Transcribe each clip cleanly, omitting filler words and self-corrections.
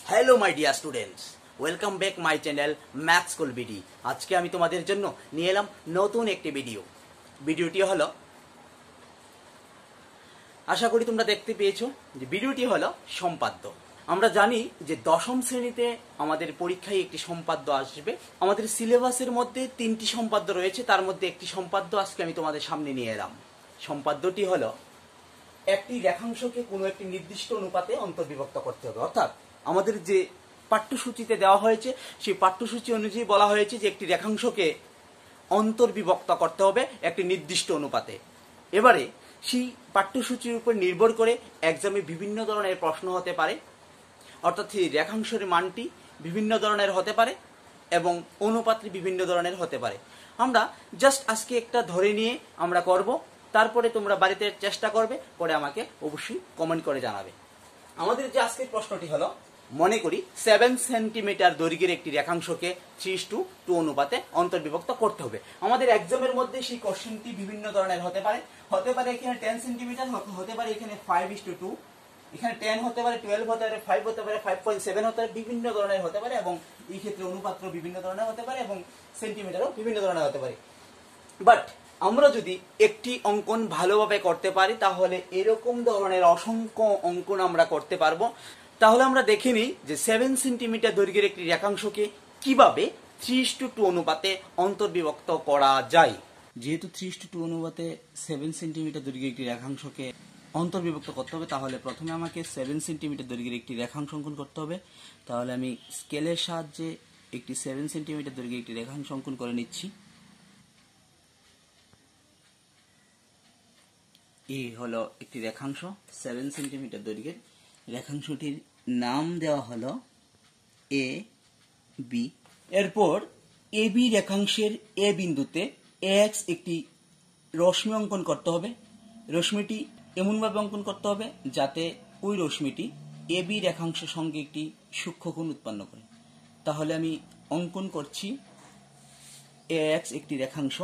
Hello my dear students, welcome back my channel math school BD. আজকে আমি তোমাদের জন্য নিয়ে এলাম নতুন একটি ভিডিওটি হলো, আশা করি তোমরা দেখতে পেয়েছো যে ভিডিওটি হলো সম্পাদ্য। আমরা জানি যে দশম শ্রেণীতে আমাদের পরীক্ষায় একটি সম্পাদ্য আসবে। আমাদের সিলেবাসের মধ্যে 3টি সম্পাদ্য রয়েছে, তার মধ্যে একটি সম্পাদ্য আজকে আমি তোমাদের সামনে নিয়ে এলাম। সম্পাদ্যটি হলো একটি রেখাংশকে কোনো একটি নির্দিষ্ট অনুপাতে অন্তর্বিভক্ত করতে হবে। অর্থাৎ আমাদের যে পাঠ্যসূচিতে দেওয়া হয়েছে সেই পাঠ্যসূচি অনুযায়ী বলা হয়েছে যে একটি রেখাংশকে অন্তর্বিভক্ত করতে হবে একটি নির্দিষ্ট অনুপাতে। এবারে সেই পাঠ্যসূচির উপর নির্ভর করে এক্সামে বিভিন্ন ধরনের প্রশ্ন হতে পারে, অর্থাৎ সেই রেখাংশের মানটি বিভিন্ন ধরনের হতে পারে এবং অনুপাতটি বিভিন্ন ধরনের হতে পারে। আমরা জাস্ট আজকে একটা ধরে নিয়ে আমরা করব, তারপরে তোমরা বাড়িতে চেষ্টা করবে, পরে আমাকে অবশ্যই কমেন্ট করে জানাবে। আমাদের যে আজকের প্রশ্নটি হলো, মনে করি 7 সেন্টিমিটার দৈর্ঘ্যের একটি রেখাংশকে 3:2 অনুপাতে অন্তর্বিভক্ত করতে হবে। আমাদের এক্সামের মধ্যে সেই কোশ্চেনটি বিভিন্ন ধরনের হতে পারে এখানে 10 সেন্টিমিটার, হতে পারে এখানে 5:2, এখানে 10 হতে পারে, 12 হতে পারে, 5 হতে পারে, 5.7 হতে পারে, বিভিন্ন ধরনের হতে পারে এবং এই ক্ষেত্রে অনুপাত্র বিভিন্ন ধরনের হতে পারে এবং সেন্টিমিটারও বিভিন্ন ধরনের হতে পারে। বাট আমরা যদি একটি অঙ্কন ভালোভাবে করতে পারি তাহলে এরকম ধরনের অসংখ্য অঙ্কন আমরা করতে পারবো। তাহলে আমরা দেখে নিই যে 7 সেন্টিমিটার দৈর্ঘ্যের একটি রেখাংশকে কিভাবে 3:2 অনুপাতে অন্তর্বিভক্ত করা যায়। যেহেতু 3:2 অনুপাতে 7 সেন্টিমিটার দৈর্ঘ্যের একটি রেখাংশকে অন্তর্বিভক্ত করতে হবে, তাহলে প্রথমে আমাকে 7 সেন্টিমিটার দৈর্ঘ্যের একটি রেখাংশ অঙ্কন করতে হবে। তাহলে আমি স্কেলের সাহায্যে একটি 7 সেন্টিমিটার দৈর্ঘ্যের একটি রেখাংশ অঙ্কন করে নিচ্ছি। এই হলো একটি রেখাংশ 7 সেন্টিমিটার দৈর্ঘ্যের। রেখাংশটির নাম দেওয়া হলো এ বি। এরপর এ বি রেখাংশের এ বিন্দুতে এক্স একটি রশ্মি অঙ্কন করতে হবে। রশ্মিটি এমনভাবে অঙ্কন করতে হবে যাতে ওই রশ্মিটি এ বি রেখাংশের সঙ্গে একটি সূক্ষ্মকোণ উৎপন্ন করে। তাহলে আমি অঙ্কন করছি এক্স একটি রেখাংশ।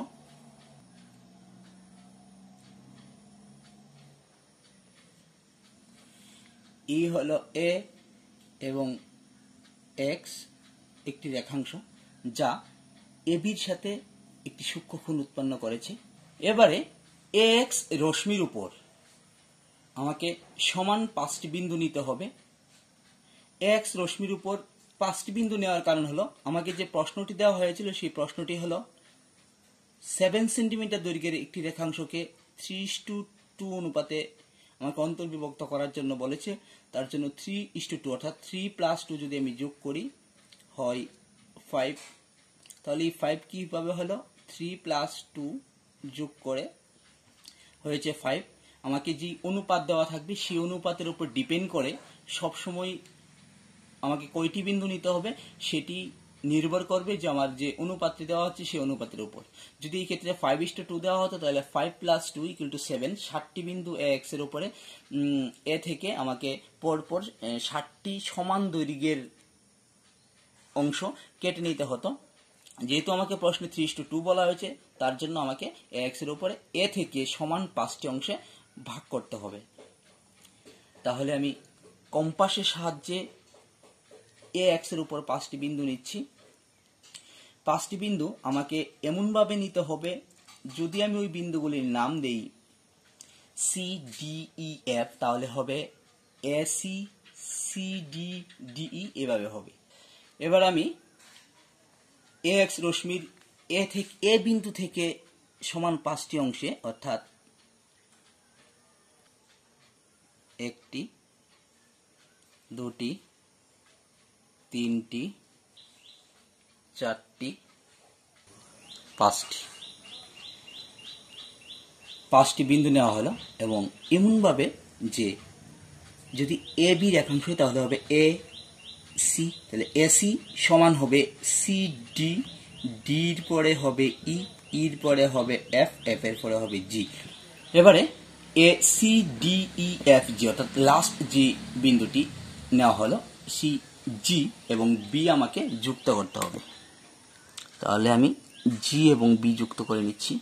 ই হলো এ এবং এক্স একটি রেখাংশ যা এ বির সাথে একটি সূক্ষ্মকোণ উৎপন্ন করেছে। এবারে এ এক্স রশ্মির উপর আমাকে সমান 5টি বিন্দু নিতে হবে। এক্স রশ্মির উপর 5টি বিন্দু নেওয়ার কারণ হলো, আমাকে যে প্রশ্নটি দেওয়া হয়েছিল সেই প্রশ্নটি হলো 7 সেন্টিমিটার দৈর্ঘ্যের একটি রেখাংশকে 3:2 অনুপাতে আমাকে অন্তর্বিভক্ত করার জন্য বলেছে। তার জন্য 3:2 অর্থাৎ 3 + 2 যদি আমি যোগ করি হয় 5। তাহলে এই 5 কিভাবে হলো, 3 + 2 যোগ করে হয়েছে 5। আমাকে যে অনুপাত দেওয়া থাকবে সেই অনুপাতের উপর ডিপেন্ড করে সবসময় আমাকে কয়টি বিন্দু নিতে হবে সেটি নির্ভর করবে যে আমার যে অনুপাতটি দেওয়া হচ্ছে সেই অনুপাতের উপর। যদি এই ক্ষেত্রে 5:2 দেওয়া হতো তাহলে 5 + 2 = 7, 60টি বিন্দু এক্স এর উপরে এ থেকে আমাকে পরপর 60টি সমান দৈর্ঘ্যের অংশ কেটে নিতে হতো। যেহেতু আমাকে প্রশ্নে 3:2 বলা হয়েছে, তার জন্য আমাকে এক্স এর উপরে এ থেকে সমান 5টি অংশে ভাগ করতে হবে। তাহলে আমি কম্পাসের সাহায্যে এ এক্স এর উপর 5টি বিন্দু নিচ্ছি। 5টি বিন্দু আমাকে এমনভাবে নিতে হবে, যদি আমি ওই বিন্দুগুলির নাম দেই সি ডি ই এফ, তাহলে হবে A C, C D, D E, এভাবে হবে। এবার আমি এ এক্স রশ্মির এ বিন্দু থেকে সমান 5টি অংশে, অর্থাৎ 1টি, 2টি, 3টি, 4টি, 5টি বিন্দু নেওয়া হলো। এবং এমনভাবে যে যদি এ বি রেখাংশ হয় তাহলে হবে এ সি, তাহলে এ সি সমান হবে সি ডি, ডির পরে হবে ই, ইর পরে হবে এফ, এফ এর পরে হবে জি। এবারে A C D E F G, অর্থাৎ লাস্ট যে বিন্দুটি নেওয়া হলো সি জি এবং বি আমাকে যুক্ত করতে হবে। তাহলে আমি জি এবং বি যুক্ত করে নিচ্ছি।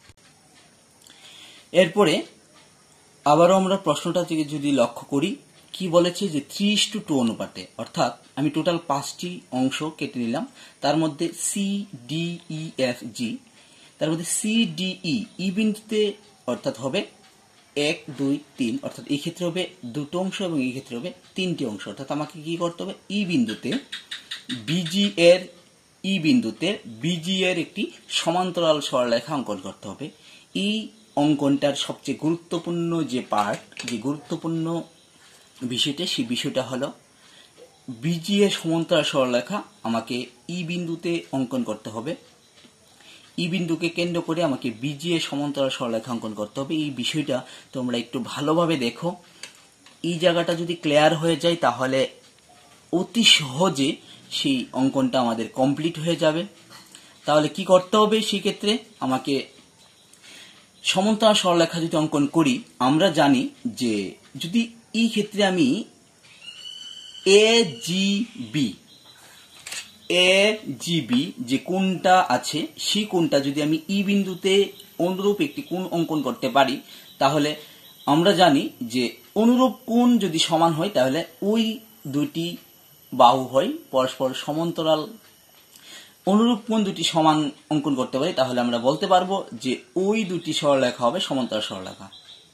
এরপরে আবারও আমরা প্রশ্নটা থেকে যদি লক্ষ্য করি কি বলেছে যে 3:2 অনুপাতে, অর্থাৎ আমি টোটাল 5টি অংশ কেটে নিলাম। তার মধ্যে C D E F G, তার মধ্যে সি ডি ই বিন্দুতে অর্থাৎ হবে 1 2 3, অর্থাৎ এই ক্ষেত্রে হবে 2টো অংশ এবং এই ক্ষেত্রে হবে 3টি অংশ। অর্থাৎ আমাকে কি করতে হবে, ই বিন্দুতে বিজি এর একটি সমান্তরাল সরলরেখা অঙ্কন করতে হবে। এই অঙ্কনটার সবচেয়ে গুরুত্বপূর্ণ যে পার্ট, যে গুরুত্বপূর্ণ বিষয়টা, সেই বিষয়টা হলো বিজি এর সমান্তরাল সরলরেখা আমাকে ই বিন্দুতে অঙ্কন করতে হবে। ই বিন্দুকে কেন্দ্র করে আমাকে বিজি এর সমান্তরাল সরলরেখা অঙ্কন করতে হবে। এই বিষয়টা তোমরা একটু ভালোভাবে দেখো। এই জায়গাটা যদি ক্লিয়ার হয়ে যায় তাহলে অতি সহজে সেই অঙ্কনটা আমাদের কমপ্লিট হয়ে যাবে। তাহলে কি করতে হবে, সেই ক্ষেত্রে আমাকে সমান্তরাল সরলরেখা যদি অঙ্কন করি, আমরা জানি যে যদি এই ক্ষেত্রে আমি এ জি বি যে কোণটা আছে, সেই কোণটা যদি আমি ই বিন্দুতে অনুরূপ একটি কোণ অঙ্কন করতে পারি, তাহলে আমরা জানি যে অনুরূপ কোণ যদি সমান হয় তাহলে ওই দুটি বাহু হয় পরস্পর সমান্তরাল। অনুরূপ কোণ দুটি সমান অঙ্কন করতে পারি, তাহলে আমরা বলতে পারবো যে ওই দুটি সরলরেখা হবে সমান্তরাল সরলরেখা।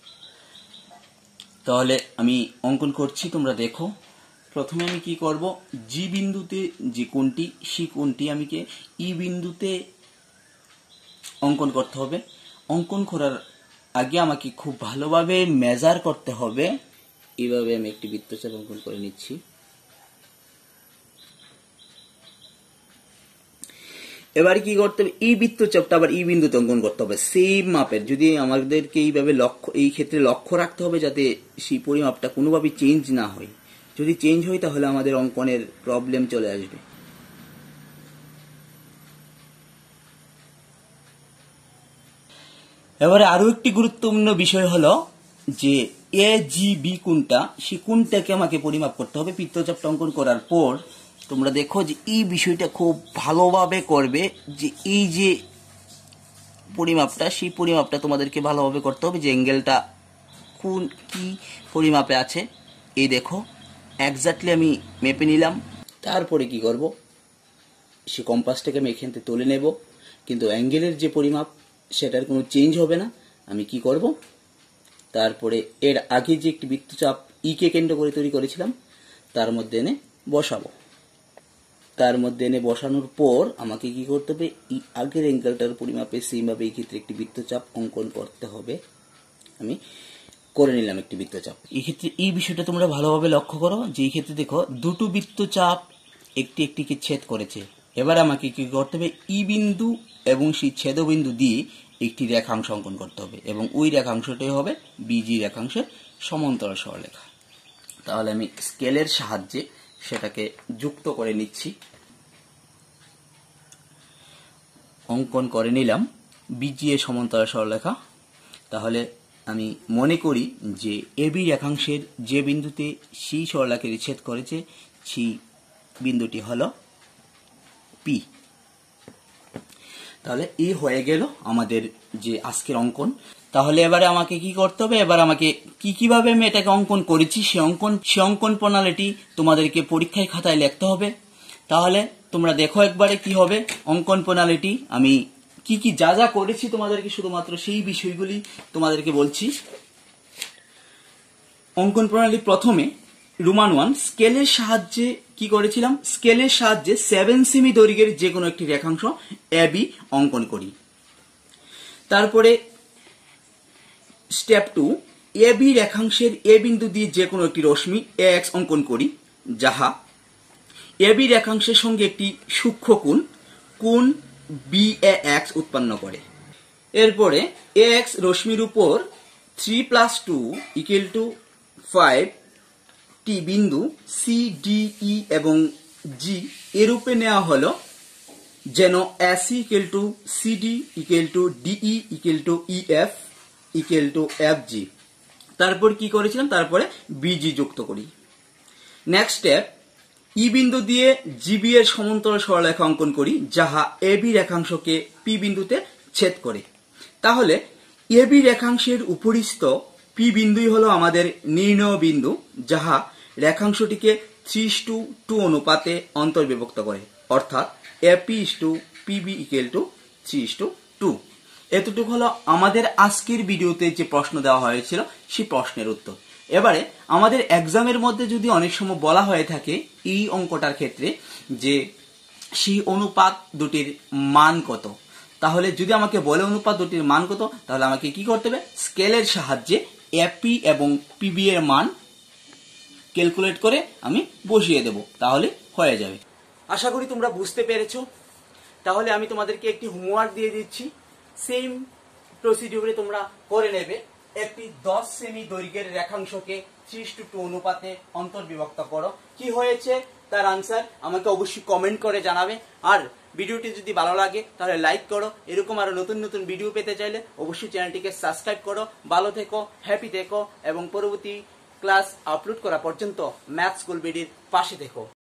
তাহলে আমি অঙ্কন করছি, তোমরা দেখো। প্রথমে আমি কি করব, জি বিন্দুতে যে কোণটি, সেই কোণটি আমাকে ই বিন্দুতে অঙ্কন করতে হবে। অঙ্কন করার আগে আমাকে খুব ভালোভাবে মেজার করতে হবে। এইভাবে আমি একটি বৃত্তচাপ অঙ্কন করে নিচ্ছি। এবারে কি করতে হবে, এই বৃত্তচাপটা আবার ই বিন্দুতে অঙ্কন করতে হবে সেম মাপের। যদি আমাদেরকে এইভাবে এই ক্ষেত্রে লক্ষ্য রাখতে হবে যাতে সেই পরিমাপটা কোনোভাবে চেঞ্জ না হয়। যদি চেঞ্জ হয় তাহলে আমাদের অঙ্কনের প্রবলেম চলে আসবে। এবারে আরো একটি গুরুত্বপূর্ণ বিষয় হলো যে এ জি বি কোণটা, সেই কোণটাকে আমাকে পরিমাপ করতে হবে। বৃত্তচাপটা অঙ্কন করার পর তোমরা দেখো যে এই বিষয়টা খুব ভালোভাবে করবে, যে এই যে পরিমাপটা, সেই পরিমাপটা তোমাদেরকে ভালোভাবে করতে হবে যে অ্যাঙ্গেলটা কোন কি পরিমাপে আছে। এই দেখো এক্স্যাক্টলি আমি মেপে নিলাম। তারপরে কি করব, সে কম্পাসটাকে আমি এখান থেকে তুলে নেব, কিন্তু অ্যাঙ্গেলের যে পরিমাপ সেটার কোনো চেঞ্জ হবে না। আমি কি করব, তারপরে এর আগে যে একটি বৃত্তচাপ ই কে কেন্দ্র করে তৈরি করেছিলাম তার মধ্যে এনে বসাবো। তার মধ্যে এনে বসানোর পর আমাকে কি করতে হবে, এই আগের অ্যাঙ্গেলটার পরিমাপে সেইভাবে এই ক্ষেত্রে একটি বৃত্তচাপ অঙ্কন করতে হবে। আমি করে নিলাম একটি বৃত্তচাপ। এই ক্ষেত্রে এই বিষয়টা তোমরা ভালোভাবে লক্ষ্য করো যে এই ক্ষেত্রে দেখো দুটো বৃত্তচাপ একটি একটিকে ছেদ করেছে। এবার আমাকে কি করতে হবে, ই বিন্দু এবং সেই ছেদবিন্দু দিয়ে একটি রেখাংশ অঙ্কন করতে হবে এবং ওই রেখাংশটাই হবে বিজি রেখাংশের সমান্তরাল সরলরেখা। তাহলে আমি স্কেলের সাহায্যে সেটাকে যুক্ত করে নিচ্ছি। অঙ্কন করে নিলাম বিজি এর সমান্তরাল সরলরেখা। তাহলে আমি মনে করি যে এবি রেখাংশের যে বিন্দুতে সেই সরলরেখাকে ছেদ করেছে সেই বিন্দুটি হলো পি। তাহলে এই হয়ে গেল আমাদের যে আজকের অঙ্কন। তাহলে এবারে আমাকে কি করতে হবে, এবার আমাকে কিভাবে আমি এটাকে অঙ্কন করেছি সে অঙ্কন প্রণালীটি তোমাদেরকে পরীক্ষায় খাতায় লিখতে হবে। তাহলে তোমরা দেখো একবারে কি হবে অঙ্কন প্রণালীটি। আমি কি যা যা করেছি তোমাদেরকে শুধুমাত্র সেই বিষয়গুলি তোমাদেরকে বলছি। অঙ্কন প্রণালী প্রথমে রোমান 1 স্কেলের সাহায্যে কি করেছিলাম, স্কেলের সাহায্যে 7 সেমি দৈর্ঘ্যের যে কোনো একটি রেখাংশ এবি অঙ্কন করি। তারপরে স্টেপ 2 এবি রেখাংশের এ বিন্দু দিয়ে যে কোনো একটি রশ্মি এ এক্স অঙ্কন করি, যাহা এবি রেখাংশের সঙ্গে একটি সূক্ষ্ম কোণ বি এ এক্স উৎপন্ন করে। এরপরে এ এক্স রশ্মির উপর 3+2 = 5 টি বিন্দু সি ডি ই এবং জি এরূপে নেওয়া হলো যেন AC CD DE EF FG. তারপর কি করেছিলাম, তারপরে বিজি যুক্ত করি। নেক্সট স্টেপ, ই বিন্দু দিয়ে জিবি এর সমান্তরাল সরলরেখা অঙ্কন করি, যাহা এবি রেখাংশকে পি বিন্দুতে ছেদ করে। তাহলে এবি রেখাংশের উপরিস্থ পি বিন্দুই হলো আমাদের নির্ণয় বিন্দু, যাহা রেখাংশটিকে 3:2 অনুপাতে অন্তর্বিভক্ত করে, অর্থাৎ AP/PB = 3:2। এতটুকু হলো আমাদের আজকের ভিডিওতে যে প্রশ্ন দেওয়া হয়েছিল সেই প্রশ্নের উত্তর। এবারে আমাদের এক্সামের মধ্যে যদি অনেক সময় বলা হয়ে থাকে এই অঙ্কটার ক্ষেত্রে যে সেই অনুপাত দুটির মান কত, তাহলে যদি আমাকে বলে অনুপাত দুটির মান কত, তাহলে আমাকে কি করতে হবে, স্কেলের সাহায্যে এপি এবং পিবি এর মান ক্যালকুলেট করে আমি বসিয়ে দেব, তাহলে হয়ে যাবে। আশা করি তোমরা বুঝতে পেরেছো। তাহলে আমি তোমাদেরকে একটি হোমওয়ার্ক দিয়ে দিচ্ছি, সেম প্রসিডিউরে তোমরা করে নেবে। একটি 10 সেমি দৈর্ঘ্যের রেখাংশকে 3:2 অনুপাতে অন্তর্বিভক্ত করো। কি হয়েছে তার আনসার আমাকে অবশ্যই কমেন্ট করে জানাবে। আর ভিডিওটি যদি ভালো লাগে তাহলে লাইক করো। এরকম আরো নতুন নতুন ভিডিও পেতে চাইলে অবশ্যই চ্যানেলটিকে সাবস্ক্রাইব করো। ভালো থেকো, হ্যাপি থেকো এবং পরবর্তী ক্লাস আপলোড করা পর্যন্ত ম্যাথ স্কুল বিডির পাশে থেকো।